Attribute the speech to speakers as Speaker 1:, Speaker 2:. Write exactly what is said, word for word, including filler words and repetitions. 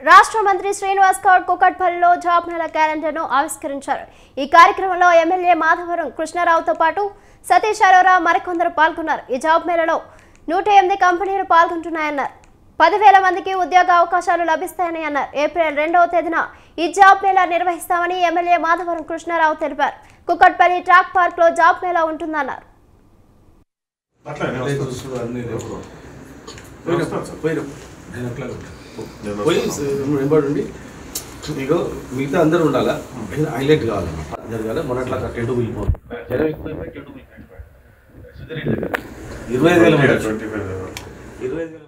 Speaker 1: రాష్ట్ర మంత్రి శ్రీనివాస్ గౌడ్ కుకట్పల్లిలో జాబ్ మేళా క్యాలెండర్ను ఆవిష్కరించారు। ఈ కార్యక్రమంలో ఎమ్మెల్యే మాధవరం కృష్ణారావుతో పాటు సతీష్ అరోరా మరికొందరు పాల్గొన్నారు। ఈ జాబ్ మేళాలో నూట ఎనిమిది కంపెనీలు పాల్గొంటున్నాయన్నారు। పదివేల మందికి ఉద్యోగ అవకాశాలు లభిస్తాయని అన్నారు। ఏప్రిల్ రెండవ తేదీన ఈ జాబ్ మేళా నిర్వహిస్తామని ఎమ్మెల్యే మాధవరం కృష్ణారావు తెలిపారు। కుకట్పల్లి ట్రాక్ పార్క్ లో జాబ్ మేళా ఉంటుందన్నారు।
Speaker 2: మీకు మిగతా అందరూ ఉండాలా హైలైట్ కావాలన్నమాట జరగాలి మొన్నట్లా టెంటు వెళ్ళిపోతుంది ఇరవై ఐదు వేల ఇరవై ఐదు వేల